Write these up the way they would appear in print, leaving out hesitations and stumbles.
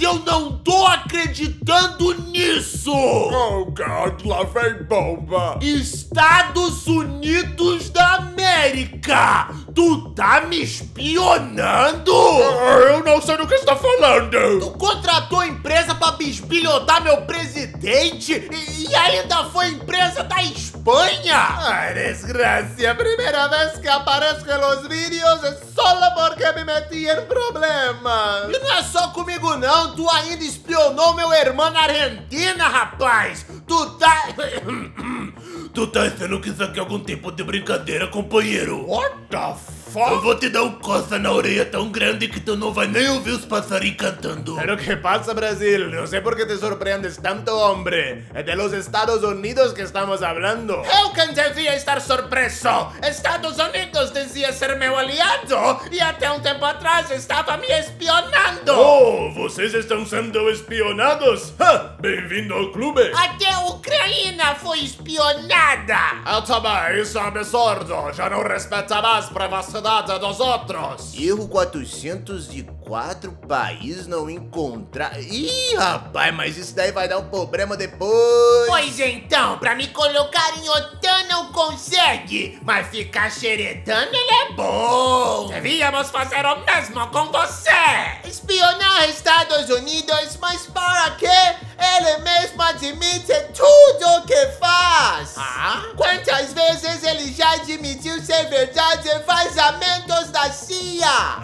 eu não tô acreditando nisso! Oh, God, lá vem bomba! Estados Unidos da América! Tu tá me espionando? Eu não sei do que está falando! Tu contratou empresa pra bisbilhotar meu presidente e ainda foi empresa da Espanha? Ai, desgracia, primeira vez que aparezco nos vídeos é só porque me meti em problemas! E não é só comigo não, tu ainda espionou meu irmão na Argentina, rapaz! Tu tá... Tu tá achando que isso aqui é algum tipo de brincadeira, companheiro? What the fuck? Eu vou te dar um coça na orelha tão grande que tu não vai nem ouvir os passarinhos cantando. Pero que passa, Brasil? Não sei por que te surpreendes tanto, hombre. É de los Estados Unidos que estamos hablando. Eu que devia estar surpreso. Estados Unidos dizia ser meu aliado e até um tempo atrás estava me espionando. Oh, vocês estão sendo espionados? Bem-vindo ao clube. Até a Ucrânia foi espionada. Eu também, isso é absurdo. Já não respeita mais a privacidade dos outros. Erro 404, país não encontrar... Ih, rapaz, mas isso daí vai dar um problema depois. Pois então, pra me colocar em OTAN não consegue, mas ficar xeretando ele é bom. Devíamos fazer o mesmo com você. Espionar Estados Unidos, mas para quê? Ele mesmo admite tudo o que faz. Quantas vezes ele já admitiu ser verdade vazamentos da CIA?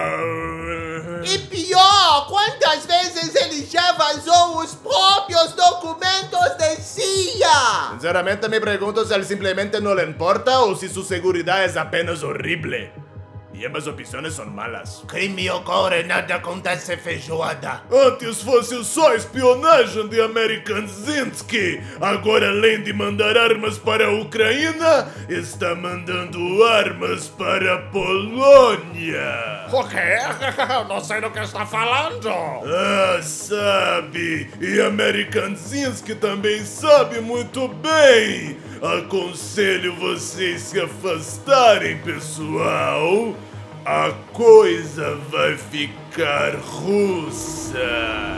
E pior, quantas vezes ele já vazou os próprios documentos da CIA? Sinceramente me pergunto se ele simplesmente não lhe importa ou se sua segurança é apenas horrível. E ambas opções são malas. Crime ocorre, nada acontece feijoada. Antes fosse só espionagem de Amerikanzinski. Agora, além de mandar armas para a Ucrânia, está mandando armas para a Polônia. O quê? Não sei do que está falando. Ah, sabe. E Amerikanzinski também sabe muito bem. Aconselho vocês se afastarem, pessoal. A coisa vai ficar russa.